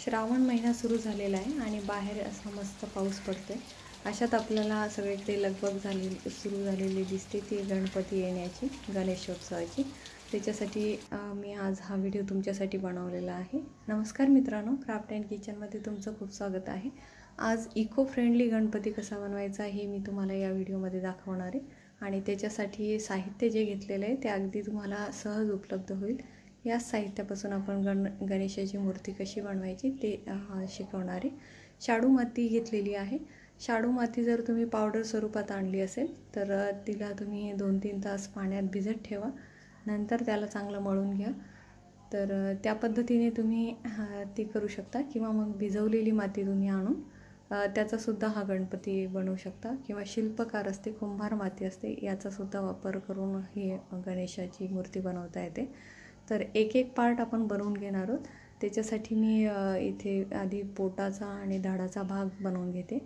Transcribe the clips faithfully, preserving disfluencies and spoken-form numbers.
श्रावण महिना सुरू झालेला आहे आणि बाहेर असा मस्त पाऊस पडतोय। अशात आपल्याला सगळीकडे लगबग झाली सुरू झालेली दिसते ती गणपती येण्याची, गणेशोत्सवाची। त्याच्यासाठी मी आज हा व्हिडिओ तुमच्यासाठी बनवलेला आहे। नमस्कार मित्रांनो, क्राफ्ट अँड किचनमध्ये तुमचं खूप स्वागत आहे। आज इको फ्रेंडली गणपती कसा बनवायचा हे मी तुम्हाला या व्हिडिओमध्ये दाखवणार आहे आणि त्याच्यासाठी साहित्य जे घेतलेले आहे ते अगदी तुम्हाला सहज उपलब्ध होईल। या साहित्यापासून आपण गण गणेशाची मूर्ती कशी बनवायची ते शिकवणार आहे। शाडू माती घेतलेली आहे। शाडू माती जर तुम्ही पावडर स्वरूपात आणली असेल तर तिला तुम्ही दोन तीन तास पाण्यात भिजत ठेवा, नंतर त्याला चांगलं मळून घ्या। तर त्या पद्धतीने तुम्ही ती करू शकता किंवा मग भिजवलेली माती तुम्ही आणून त्याचा सुद्धा हा गणपती बनवू शकता किंवा शिल्पकार असते, कुंभार माती असते, याचा सुद्धा वापर करून ही गणेशाची मूर्ती बनवता येते। तर एक एक पार्ट आपण बनवून घेणार आहोत। त्याच्यासाठी मी इथे आधी पोटाचा आणि दाढाचा भाग बनवून घेते।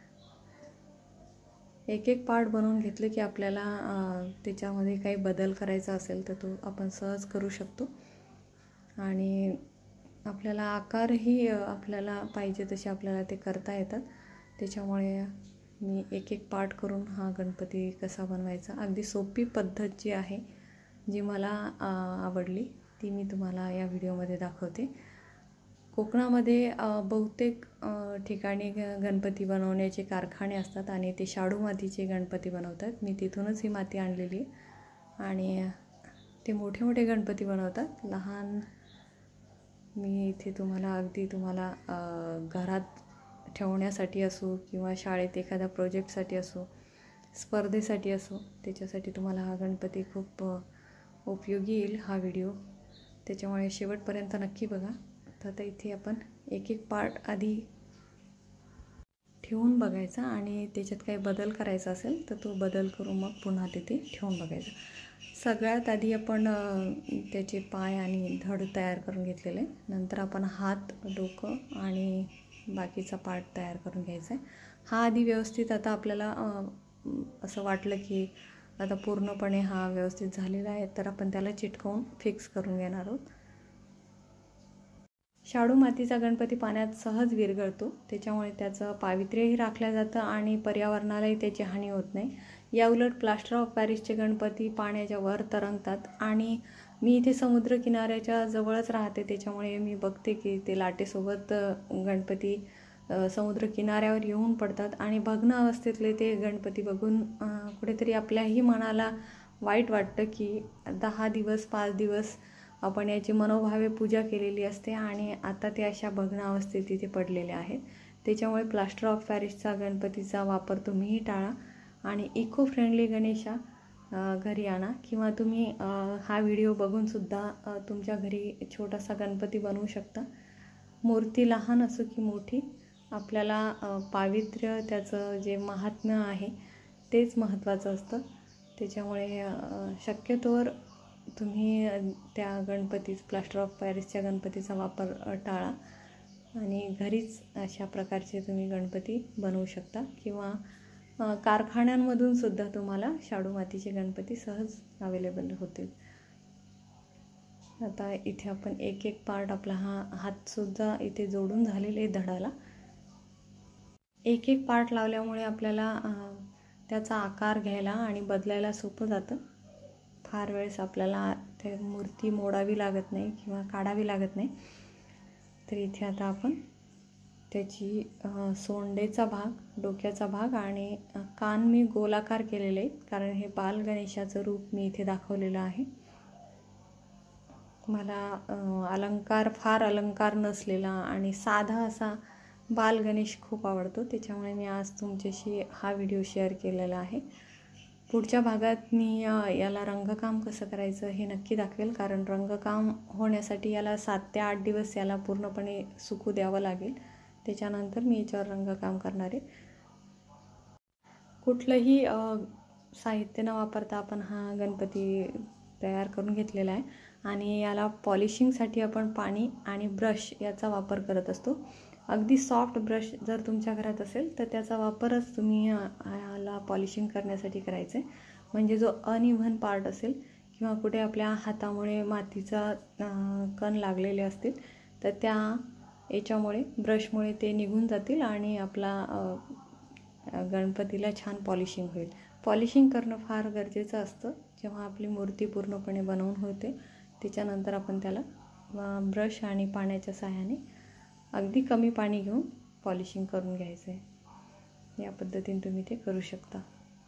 एक एक पार्ट बनवून घेतले की आपल्याला त्याच्यामध्ये काही बदल करायचा असेल तर तो आपण सहज करू शकतो आणि आपल्याला आकारही आपल्याला पाहिजे तसे आपल्याला ते करता येतात। त्याच्यामुळे मी एक एक पार्ट करून हा गणपती कसा बनवायचा, अगदी सोपी पद्धत जी आहे जी मला आवडली ती मी तुम्हाला या व्हिडिओमध्ये दाखवते। कोकणामध्ये बहुतेक ठिकाणी गणपती बनवण्याचे कारखाने असतात आणि ते शाडू मातीचे गणपती बनवतात। मी तिथूनच ही माती आणलेली आणि ते मोठे मोठे गणपती बनवतात। लहान मी इथे तुम्हाला अगदी तुम्हाला घरात ठेवण्यासाठी असो किंवा शाळेत एखाद्या प्रोजेक्टसाठी असो, स्पर्धेसाठी असो, त्याच्यासाठी तुम्हाला हा गणपती खूप उपयोगी येईल हा व्हिडिओ। त्याच्यामुळे शेवटपर्यंत नक्की बघा। तर आता इथे आपण एक एक पार्ट आधी ठेवून बघायचा आणि त्याच्यात काही बदल करायचा असेल तर तो बदल करून मग पुन्हा तिथे ठेवून बघायचा। सगळ्यात आधी आपण त्याचे पाय आणि धड तयार करून घेतलेले, नंतर आपण हात, डोकं आणि बाकीचा पार्ट तयार करून घ्यायचा आहे। हा आधी व्यवस्थित आता आपल्याला असं वाटलं की आता पूर्णपणे हा व्यवस्थित झालेला आहे तर आपण त्याला चिटकवून फिक्स करून घेणार आहोत। शाडू मातीचा गणपती पाण्यात सहज विरघळतो, त्याच्यामुळे त्याचं पावित्र्यही राखलं जातं आणि पर्यावरणालाही त्याची हानी होत नाही। या उलट प्लास्टर ऑफ पॅरिसचे गणपती पाण्याच्या वर तरंगतात आणि मी इथे समुद्र किनाऱ्याच्या जवळच राहते, त्याच्यामुळे मी बघते की ते लाटेसोबत गणपती समुद्र किनाऱ्यावर येऊन पडतात आणि भग्न अवस्थेतले ते गणपती बघून कुठेतरी आपल्याही मनाला वाईट वाटतं की दहा दिवस पाच दिवस आपण याची मनोभावे पूजा केलेली असते आणि आता ते अशा भग्न अवस्थेत तिथे पडलेले आहेत। त्याच्यामुळे प्लास्टर ऑफ पॅरिसचा गणपतीचा वापर तुम्हीही टाळा आणि इको फ्रेंडली गणेशा घरी आणा किंवा तुम्ही हा व्हिडिओ बघूनसुद्धा तुमच्या घरी छोटासा गणपती बनवू शकता। मूर्ती लहान असो की मोठी, आपल्याला पावित्र्य त्याचं जे महात्म्य आहे तेच महत्त्वाचं असतं। त्याच्यामुळे शक्यतोवर तुम्ही त्या गणपतीच प्लास्टर ऑफ पॅरिसच्या गणपतीचा वापर टाळा आणि घरीच अशा प्रकारचे तुम्ही गणपती बनवू शकता किंवा कारखान्यांमधून सुद्धा तुम्हाला शाडू मातीचे गणपती सहज अवेलेबल होतील। आता इथे आपण एक एक पार्ट आपला हा हातसुद्धा इथे जोडून झालेले धडाला एक एक पार्ट लावल्यामुळे आपल्याला त्याचा आकार घ्यायला आणि बदलायला सोपं जातं। फार वेळेस आपल्याला ते मूर्ती मोडावी लागत नाही किंवा काढावी लागत नाही। तर इथे आता आपण त्याची सोंडेचा भाग, डोक्याचा भाग आणि कान मी गोलाकार केलेले आहेत कारण हे बाल गणेशाचं रूप मी इथे दाखवलेलं आहे। मला अलंकार फार अलंकार नसलेला आणि साधा असा बाल गणेश खूप आवडतो, त्याच्यामुळे मी आज तुमच्याशी हा व्हिडिओ शेअर केलेला आहे। पुढच्या भागात मी याला रंगकाम कसं करायचं हे नक्की दाखवेल, कारण रंगकाम होण्यासाठी याला सात ते आठ दिवस याला पूर्णपणे सुकू द्यावं लागेल। त्याच्यानंतर मी याच्यावर रंगकाम करणार आहे। कुठलंही साहित्य न वापरता आपण हा गणपती तयार करून घेतलेला आहे आणि याला पॉलिशिंगसाठी आपण पाणी आणि ब्रश याचा वापर करत असतो। अगदी सॉफ्ट ब्रश जर तुमच्या घरात असेल तर त्याचा वापरच तुम्ही याला पॉलिशिंग करण्यासाठी करायचं आहे। म्हणजे जो अनइव्हन पार्ट असेल किंवा कुठे आपल्या हातामुळे मातीचा कण लागलेले असतील तर त्या याच्यामुळे ब्रशमुळे ते निघून जातील आणि आपला गणपतीला छान पॉलिशिंग होईल. पॉलिशिंग करणं फार गरजेचं असतं. जेव्हा आपली मूर्ती पूर्णपणे बनवून होते त्याच्यानंतर आपण त्याला ब्रश आणि पाण्याच्या सहाय्याने अगदी कमी पाणी घेऊन पॉलिशिंग करून घ्यायचं आहे. या पद्धतीने तुम्ही ते करू शकता.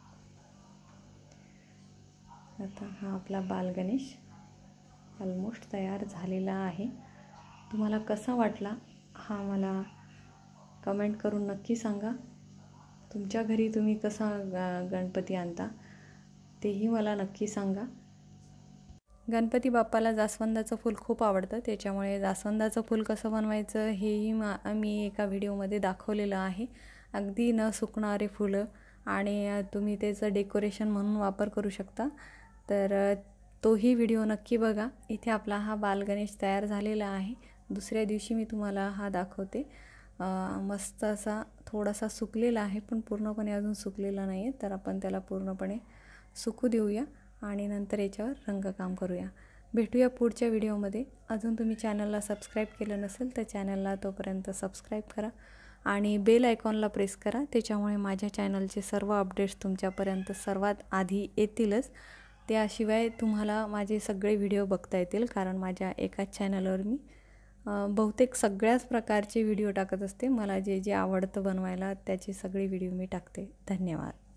आता हा आपला बालगणेश ऑलमोस्ट तयार झालेला आहे. तुम्हाला कसा वाटला हा मला कमेंट करून नक्की सांगा. तुमच्या घरी तुम्ही कसा गणपती आणता तेही मला नक्की सांगा. गणपती बाप्पाला जास्वंदाचं फूल खूप आवडतं, त्याच्यामुळे जास्वंदाचं फूल कसं बनवायचं हेही मा मी एका व्हिडिओमध्ये दाखवलेलं आहे. अगदी न सुकणारे फुलं आणि तुम्ही त्याचं डेकोरेशन म्हणून वापर करू शकता. तर तोही व्हिडिओ नक्की बघा. इथे आपला हा बालगणेश तयार झालेला आहे. दुसऱ्या दिवशी मी तुम्हाला हा दाखवते. मस्त असा थोडासा सुकलेला आहे पण पूर्णपणे अजून सुकलेला नाही आहे. तर आपण त्याला पूर्णपणे सुकू देऊया आणि नंतर याच्यावर रंगकाम करूया. भेटूया पुढच्या व्हिडिओमध्ये. अजून तुम्ही चॅनलला सबस्क्राईब केलं नसेल तर चॅनलला तोपर्यंत सबस्क्राईब करा आणि बेल आयकॉनला प्रेस करा. त्याच्यामुळे माझ्या चॅनलचे सर्व अपडेट्स तुमच्यापर्यंत सर्वात आधी येतीलच. त्याशिवाय तुम्हाला माझे सगळे व्हिडिओ बघता येतील, कारण माझ्या एकाच चॅनलवर मी बहुतेक सगळ्याच प्रकारचे व्हिडिओ टाकत असते. मला जे जे आवडतं बनवायला त्याचे सगळे व्हिडिओ मी टाकते. धन्यवाद.